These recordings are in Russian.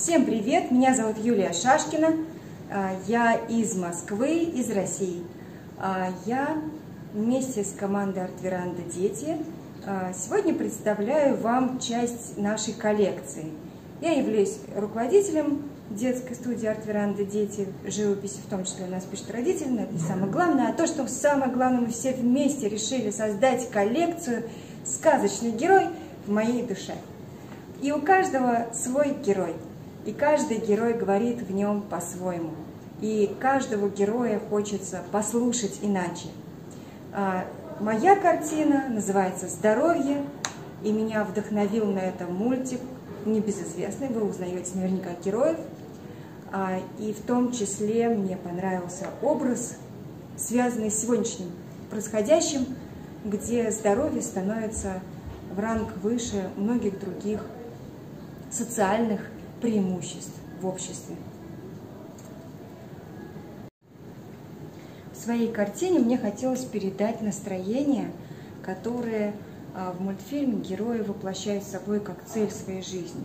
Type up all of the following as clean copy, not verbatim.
Всем привет! Меня зовут Юлия Шашкина. Я из Москвы, из России. Я вместе с командой Арт-Веранда Дети сегодня представляю вам часть нашей коллекции. Я являюсь руководителем детской студии Арт-Веранда Дети. Живописи в том числе у нас пишут родители, но это не самое главное. А то, что самое главное, мы все вместе решили создать коллекцию «Сказочный герой в моей душе». И у каждого свой герой. И каждый герой говорит в нем по-своему. И каждого героя хочется послушать иначе. Моя картина называется «Здоровье», и меня вдохновил на это мультик, небезызвестный, вы узнаете наверняка героев. И в том числе мне понравился образ, связанный с сегодняшним происходящим, где здоровье становится в ранг выше многих других социальных преимуществ в обществе. В своей картине мне хотелось передать настроение, которое в мультфильме герои воплощают собой как цель своей жизни.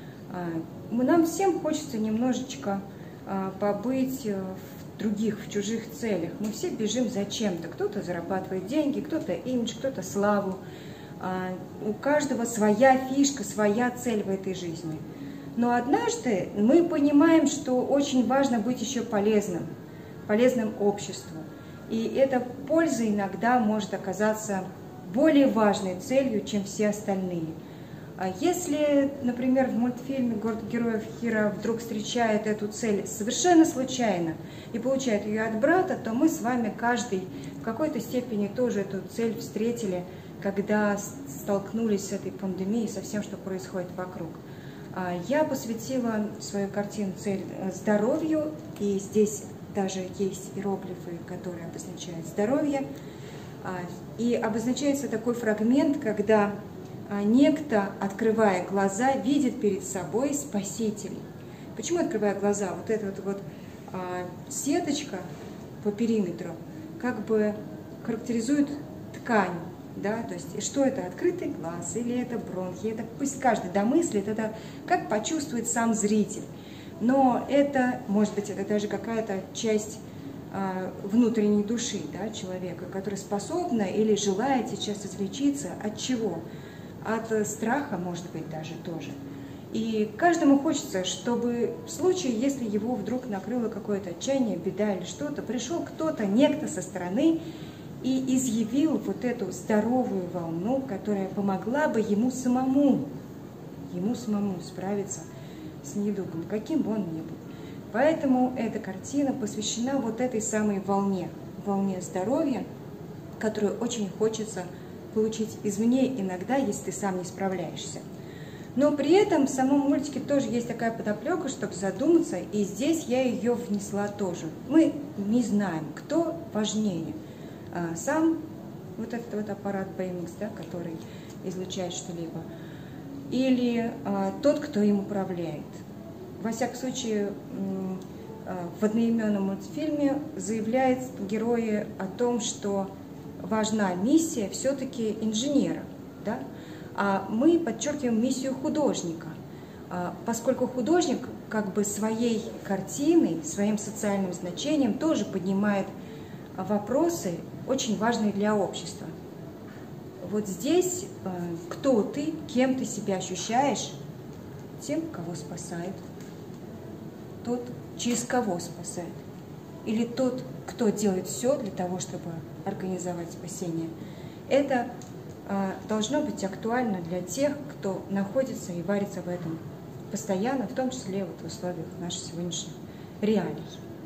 Нам всем хочется немножечко побыть в других, в чужих целях. Мы все бежим за чем-то. Кто-то зарабатывает деньги, кто-то имидж, кто-то славу. У каждого своя фишка, своя цель в этой жизни. Но однажды мы понимаем, что очень важно быть еще полезным обществу. И эта польза иногда может оказаться более важной целью, чем все остальные. Если, например, в мультфильме «Город героев» Кира вдруг встречает эту цель совершенно случайно и получает ее от брата, то мы с вами каждый в какой-то степени тоже эту цель встретили, когда столкнулись с этой пандемией, со всем, что происходит вокруг. Я посвятила свою картину «Цель здоровью», и здесь даже есть иероглифы, которые обозначают здоровье. И обозначается такой фрагмент, когда некто, открывая глаза, видит перед собой спасителей. Почему открывая глаза? Вот эта вот сеточка по периметру как бы характеризует ткань. Да, то есть, что это, открытый глаз, или это бронхи, это пусть каждый домыслит, это как почувствует сам зритель. Но это, может быть, это даже какая-то часть внутренней души, да, человека, которая способна или желает сейчас излечиться. От чего? От страха, может быть, даже тоже. И каждому хочется, чтобы в случае, если его вдруг накрыло какое-то отчаяние, беда или что-то, пришел кто-то, некто со стороны, и изъявил вот эту здоровую волну, которая помогла бы ему самому справиться с недугом, каким бы он ни был. Поэтому эта картина посвящена вот этой самой волне здоровья, которую очень хочется получить извне иногда, если ты сам не справляешься. Но при этом в самом мультике тоже есть такая подоплека, чтобы задуматься, и здесь я ее внесла тоже. Мы не знаем, кто важнее. Сам вот этот вот аппарат BMX, да, который излучает что-либо, или тот, кто им управляет. Во всяком случае, в одноименном мультфильме заявляют герои о том, что важна миссия все-таки инженера, да? А мы подчеркиваем миссию художника, поскольку художник как бы своей картиной, своим социальным значением тоже поднимает вопросы, очень важные для общества. Вот здесь кто ты, кем ты себя ощущаешь, тем, кого спасает, тот, через кого спасает, или тот, кто делает все для того, чтобы организовать спасение. Это должно быть актуально для тех, кто находится и варится в этом постоянно, в том числе вот в условиях наших сегодняшних реалий.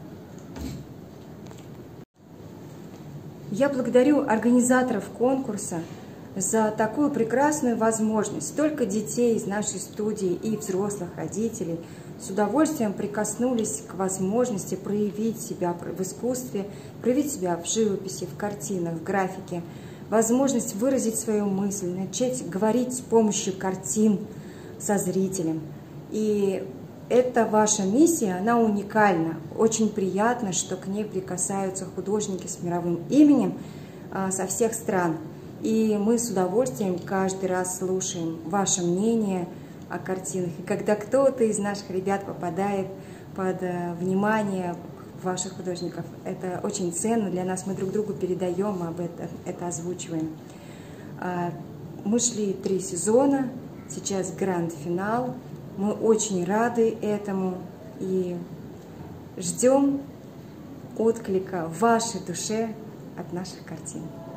Я благодарю организаторов конкурса за такую прекрасную возможность. Столько детей из нашей студии и взрослых родителей с удовольствием прикоснулись к возможности проявить себя в искусстве, проявить себя в живописи, в картинах, в графике, возможность выразить свою мысль, начать говорить с помощью картин со зрителем. И эта ваша миссия, она уникальна. Очень приятно, что к ней прикасаются художники с мировым именем со всех стран. И мы с удовольствием каждый раз слушаем ваше мнение, о картинах. И когда кто-то из наших ребят попадает под внимание ваших художников, это очень ценно для нас. Мы друг другу передаем, мы об этом это озвучиваем. Мы шли 3 сезона, сейчас гранд-финал. Мы очень рады этому и ждем отклика в вашей душе от наших картин.